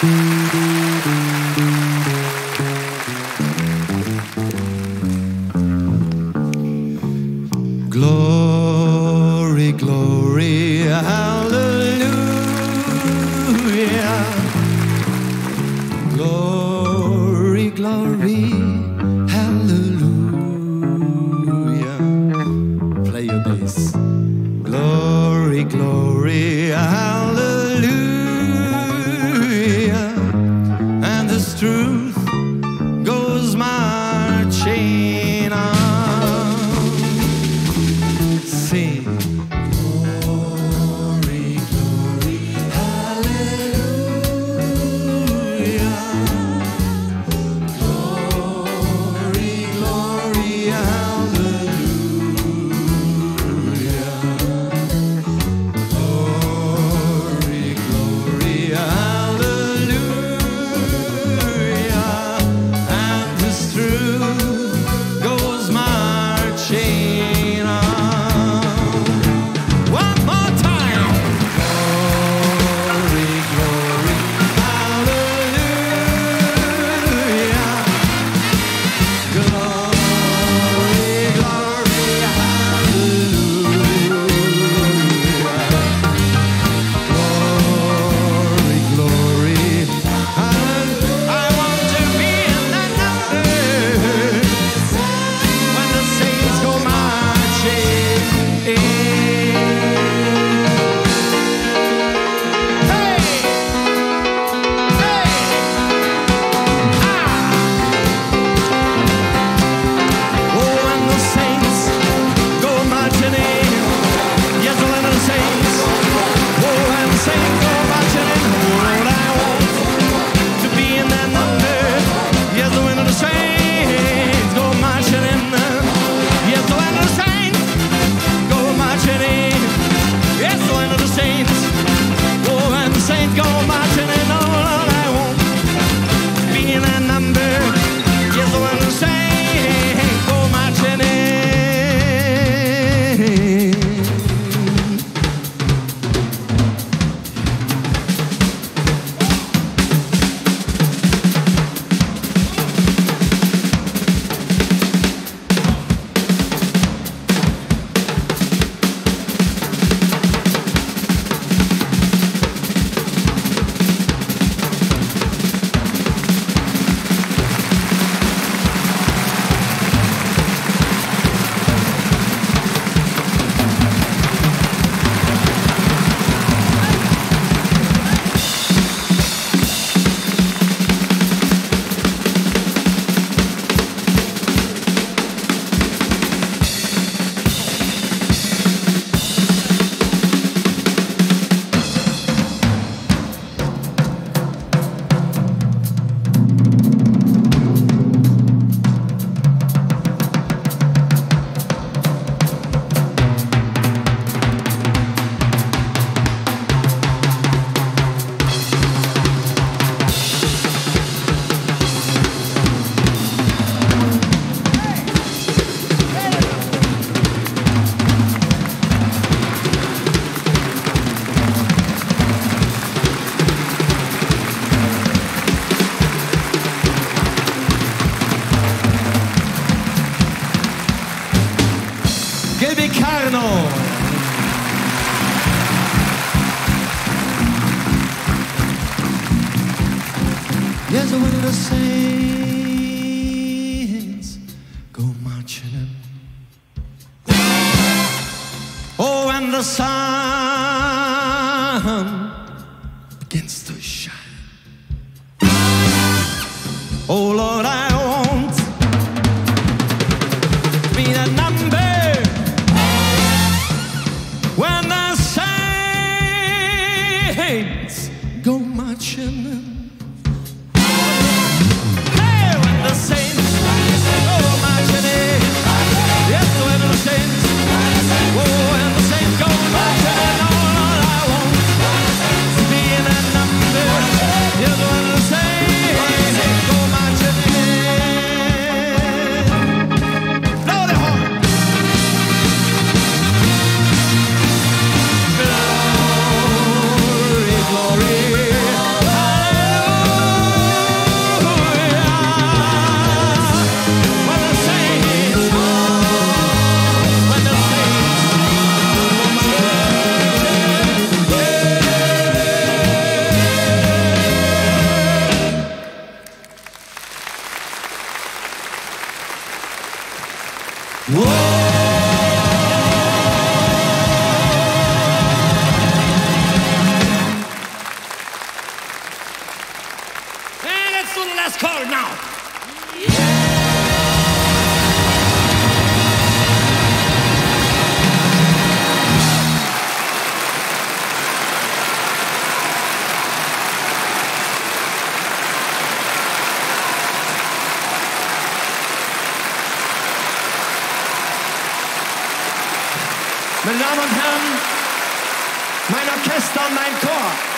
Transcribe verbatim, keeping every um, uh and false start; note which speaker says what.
Speaker 1: Glory, glory, hallelujah. Glory, glory, hallelujah. Play your bass. Glory, glory, hallelujah. And this truth goes marching on. Sing. Glory, glory, hallelujah. Glory, glory, hallelujah. Glory, glory, hallelujah. And this truth goes marching on. One more time. Glory, glory, hallelujah. Glory, glory, hallelujah. Glory, glory, hallelujah. I want to be in that number when the saints go marching in. Hey! Hey! Ah! Oh, when the saints go marching in. Yes, the land of the saints. Oh, when the saints go marching in. Oh, Lord, I want to be in that number. Yes, the wind of the saints go marching in. Yes, the land of the saints go marching in. Yes, the land of the saints. Oh, when the saints go marching in. Oh, Lord, I want to be in that number. Yes, the land of the saints go marching in. Gilby Carno. Yes, the wind of the saints go marching in. Oh, and the sun begins to shine. Oh, Lord, I want to be that number. When the saints go marching in. Hey, when the saints go marching in. Yes, when the saints, oh, when the saints go marching in. Oh, Lord, I want to be in that number. Yes, when the saints go marching in. Blow the horn. Glory, glory, hallelujah. Fest an mein Chor.